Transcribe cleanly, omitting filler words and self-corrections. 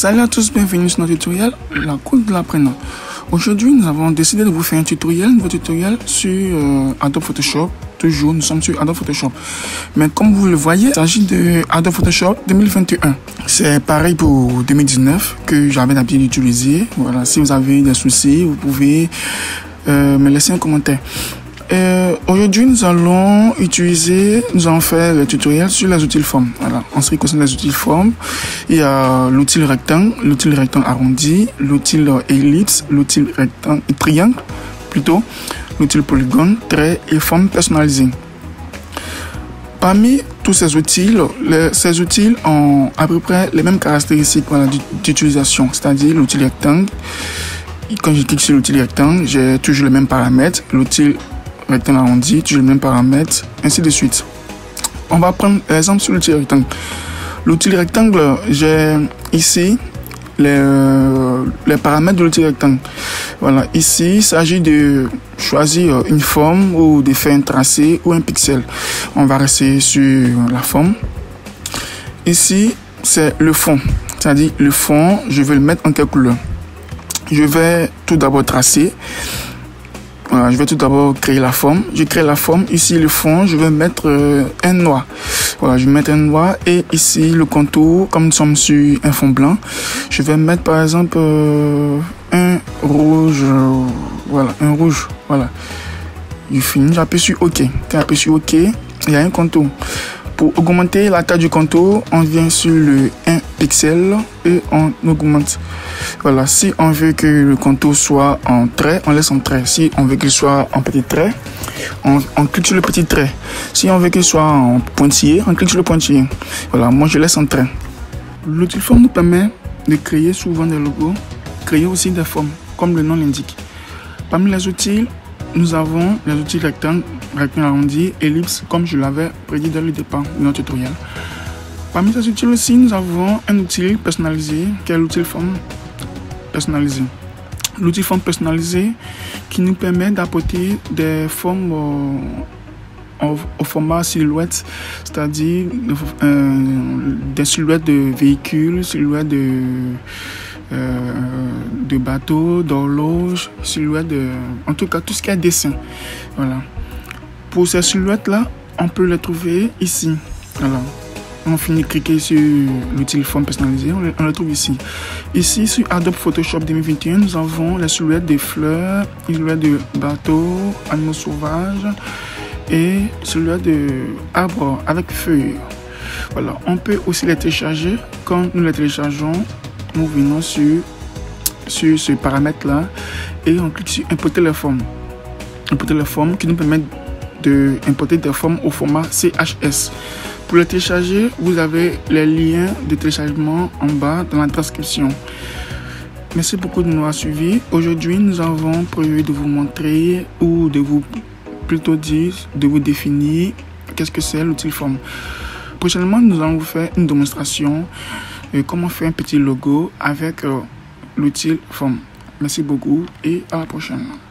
Salut à tous, bienvenue sur notre tutoriel, la cour de l'apprenant. Aujourd'hui, nous avons décidé de vous faire un nouveau tutoriel sur Adobe Photoshop. Toujours, nous sommes sur Adobe Photoshop. Mais comme vous le voyez, il s'agit de Adobe Photoshop 2021. C'est pareil pour 2019 que j'avais l'habitude d'utiliser. Voilà, si vous avez des soucis, vous pouvez me laisser un commentaire. Aujourd'hui, nous allons faire le tutoriel sur les outils de forme. Voilà. En ce qui concerne les outils de forme, il y a l'outil rectangle arrondi, l'outil ellipse, l'outil triangle, l'outil polygone, trait et forme personnalisée. Parmi tous ces outils ont à peu près les mêmes caractéristiques d'utilisation, c'est-à-dire l'outil rectangle. Quand je clique sur l'outil rectangle, j'ai toujours les mêmes paramètres. L'outil rectangle arrondi, toujours les mêmes paramètres, ainsi de suite. On va prendre l'exemple sur l'outil rectangle. L'outil rectangle, j'ai ici les paramètres de l'outil rectangle. Voilà, ici, il s'agit de choisir une forme ou de faire un tracé ou un pixel. On va rester sur la forme. Ici, c'est le fond. C'est-à-dire, le fond, je vais le mettre en quelle couleur? Je vais tout d'abord tracer. Voilà, je vais tout d'abord créer la forme. Je crée la forme. Ici, le fond, je vais mettre un noir. Voilà, je vais mettre un noir. Et ici, le contour, comme nous sommes sur un fond blanc, je vais mettre par exemple un rouge. Voilà, un rouge. Voilà. Je finis, j'appuie sur OK. Quand j'appuie sur OK, il y a un contour. Pour augmenter la taille du contour, on vient sur le 1 pixel et on augmente. Voilà, si on veut que le contour soit en trait, on laisse en trait. Si on veut qu'il soit en petit trait, on clique sur le petit trait. Si on veut qu'il soit en pointillé, on clique sur le pointillé. Voilà, moi je laisse en trait. L'outil forme nous permet de créer souvent des logos, créer aussi des formes, comme le nom l'indique. Parmi les outils, nous avons les outils rectangle arrondi, ellipse, comme je l'avais prédit dès le départ de notre tutoriel. Parmi ces outils aussi, nous avons un outil personnalisé, qui est l'outil forme personnalisé. L'outil forme personnalisé qui nous permet d'apporter des formes au format silhouette, c'est-à-dire des silhouettes de véhicules, silhouettes de bateaux, d'horloges, silhouettes en tout cas tout ce qui est dessin. Voilà. Pour ces silhouettes là, on peut les trouver ici. Voilà. On finit de cliquer sur l'outil forme personnalisée, on le trouve ici. Ici sur Adobe Photoshop 2021, nous avons les silhouettes de fleurs, les silhouettes de bateaux, animaux sauvages et silhouettes de arbres avec feuilles. Voilà. On peut aussi les télécharger. Quand nous les téléchargeons, nous venons sur ce paramètre là et on clique sur importer les formes. Importer les formes qui nous permettent d'importer des formes au format CHS. Pour les télécharger, vous avez les liens de téléchargement en bas dans la description. Merci beaucoup de nous avoir suivis. Aujourd'hui, nous avons prévu de vous montrer ou de vous définir qu'est-ce que c'est l'outil forme. Prochainement, nous allons vous faire une démonstration de comment faire un petit logo avec l'outil forme. Merci beaucoup et à la prochaine.